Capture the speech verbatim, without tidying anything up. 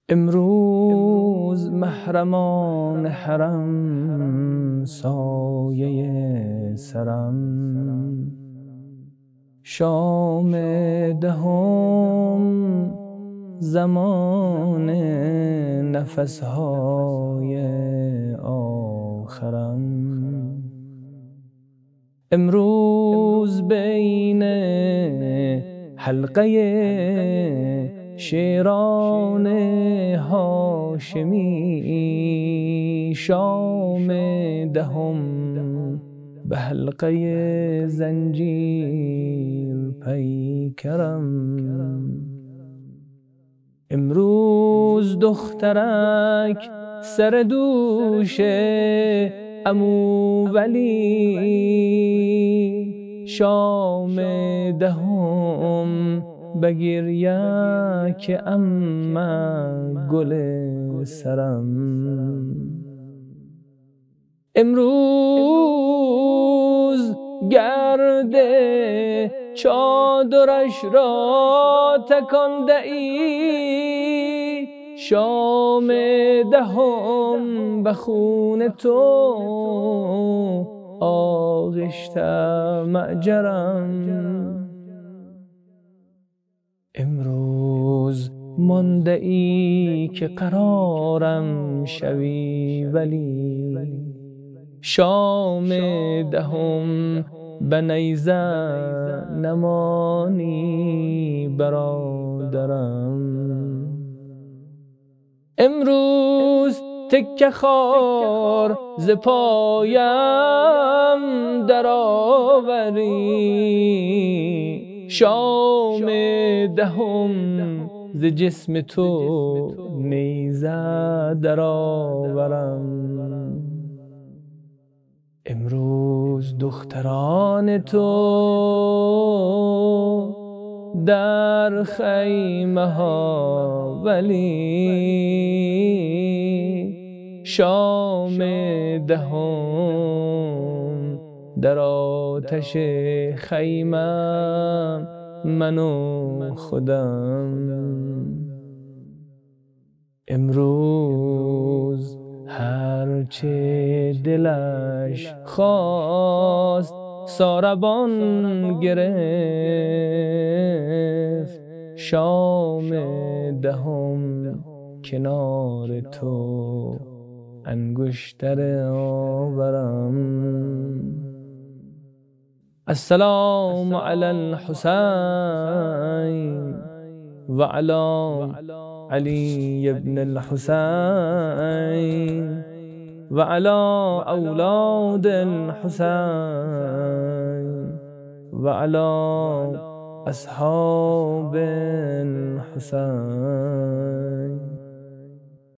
امروز محرمان حرم سایه سرم، شام دهم زمان نفسهای آخرم. امروز بین حلقه شیران هاشمی شام دهم به حلقه زنجیر پیکرم. امروز دخترک سر دوش عمو ولی شام دهم به گریه که اما گل سرم. امروز گرد چادرش را تکانده ای شام دهم به خون تو آغشته معجرم. امروز مانده ای که قرارم شوی ولی شام دهم به نیزه نمانی برادرم. امروز تکه خار ز پایم درآوری شام دهم ز جسم تو نیزه درآورم. امروز دختران تو در خیمه ها ولی شام دهم در آتش خیمه من و خودم. امروز هرچه دلش خواست ساربان گرفت شام دهم کنار تو انگشتر آورم. السلام علی الحسین و علی علی ابن الحسین و علی اولاد الحسین و علی اصحاب الحسین.